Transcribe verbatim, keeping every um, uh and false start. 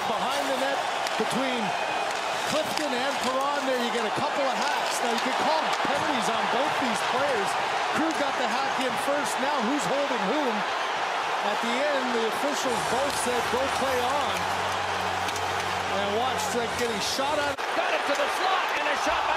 behind the net between Clifton and Perron there. You get a couple of hacks. Now you can call penalties on both these players. Krug got the hack in first. Now who's holding whom? At the end, the officials both said go play on. And watch Drake getting shot on. Got it to the slot and a shot